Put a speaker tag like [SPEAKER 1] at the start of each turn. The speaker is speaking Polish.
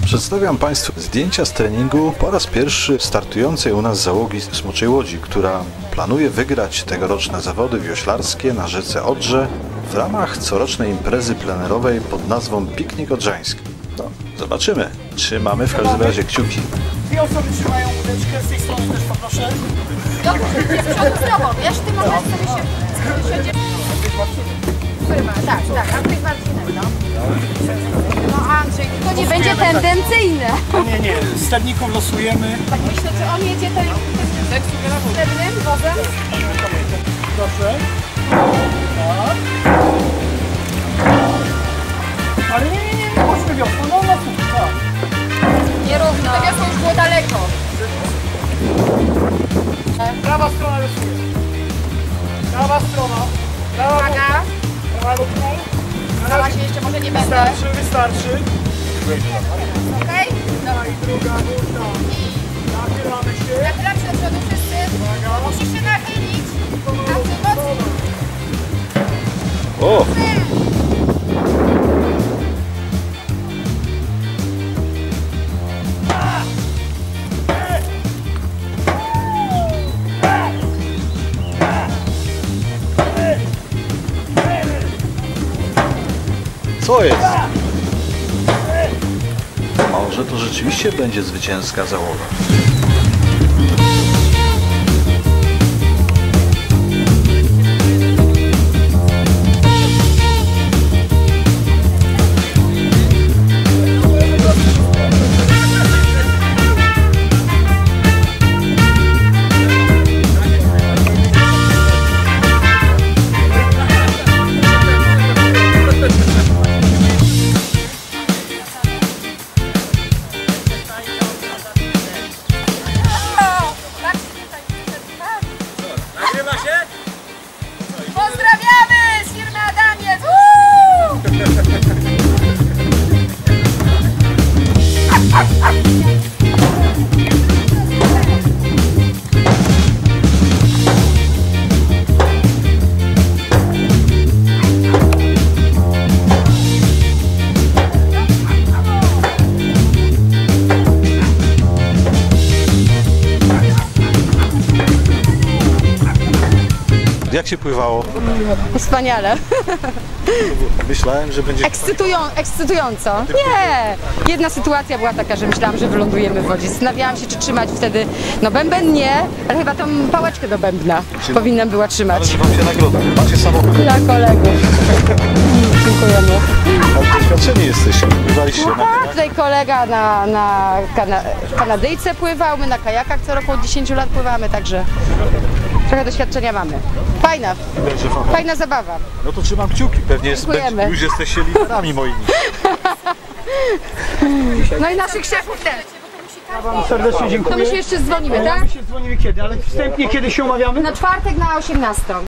[SPEAKER 1] Przedstawiam Państwu zdjęcia z treningu po raz pierwszy startującej u nas załogi Smoczej Łodzi, która planuje wygrać tegoroczne zawody wioślarskie na rzece Odrze w ramach corocznej imprezy plenerowej pod nazwą Piknik Odrzański. No, zobaczymy. Trzymamy w każdym razie kciuki.
[SPEAKER 2] Dwie osoby trzymają łódeczkę, z tej strony też poproszę.
[SPEAKER 3] Dobrze, z przodu z tobą, wiesz, ty możesz sobie się siedzieć. Tak, a ty Marcinek, no. No Andrzej, to nie będzie tendencyjne.
[SPEAKER 2] Nie, stadników losujemy.
[SPEAKER 3] Tak myślę, czy on jedzie tym srebrnym wozem?
[SPEAKER 2] Proszę. Tak. Ale nie, chodźmy wiosną, no tak.
[SPEAKER 3] Nierówno. To wiosną już było daleko.
[SPEAKER 2] Prawa strona losuje. Prawa strona.
[SPEAKER 3] Uwaga.
[SPEAKER 2] Prawa lotną.
[SPEAKER 3] Sama się jeszcze może nie będę.
[SPEAKER 2] Wystarczy.
[SPEAKER 3] Okej?
[SPEAKER 2] Dawaj, druga burta. Nachylamy się.
[SPEAKER 3] Nachylam się do przodu wszyscy. Musisz się nachylić. A ty mocno.
[SPEAKER 1] O! Co jest? Może to rzeczywiście będzie zwycięska załoga.
[SPEAKER 3] Pozdrawiamy z firmy Adamiec!
[SPEAKER 1] Jak się pływało?
[SPEAKER 4] Wspaniale.
[SPEAKER 1] Myślałem, że będzie...
[SPEAKER 4] Ekscytująco. Nie! Jedna sytuacja była taka, że myślałam, że wylądujemy w wodzie. Zastanawiałam się, czy trzymać wtedy, no bęben nie, ale chyba tą pałeczkę do bębna powinnam była trzymać.
[SPEAKER 1] Ale że wam się nagroda. Macie samochód.
[SPEAKER 4] Dla kolegów. Dziękujemy.
[SPEAKER 1] Ale doświadczeni jesteście. Pływaliście na
[SPEAKER 4] A tutaj kolega na Kanadyjce pływał, my na kajakach co roku od 10 lat pływamy, także trochę doświadczenia mamy. Fajna zabawa.
[SPEAKER 1] No to trzymam kciuki. Pewnie
[SPEAKER 4] Dziękujemy.
[SPEAKER 1] już jesteście liderami moimi.
[SPEAKER 4] No i naszych szefów też.
[SPEAKER 2] Ja wam serdecznie dziękuję.
[SPEAKER 4] To my się jeszcze dzwonimy,
[SPEAKER 2] My
[SPEAKER 4] tak?
[SPEAKER 2] się dzwonimy kiedy, ale wstępnie kiedy się umawiamy?
[SPEAKER 4] Na czwartek na 18.